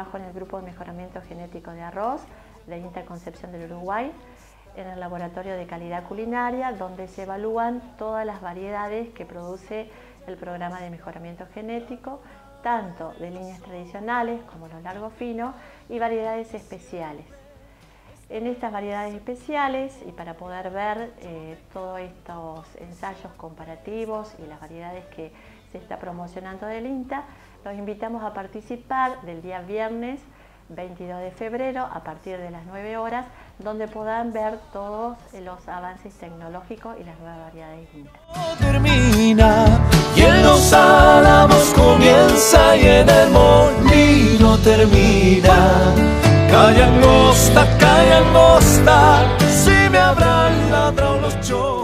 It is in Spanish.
trabajo en el Grupo de Mejoramiento Genético de Arroz de INTA Concepción del Uruguay, en el Laboratorio de Calidad Culinaria, donde se evalúan todas las variedades que produce el programa de mejoramiento genético, tanto de líneas tradicionales como los largos finos y variedades especiales. En estas variedades especiales, y para poder ver todos estos ensayos comparativos y las variedades que se está promocionando del INTA, los invitamos a participar del día viernes 22 de febrero a partir de las 9 horas, donde podrán ver todos los avances tecnológicos y las nuevas variedades INTA. Termina y en los álamos comienza y en el molino termina. Calla angosta, si me habrán ladrado los choros.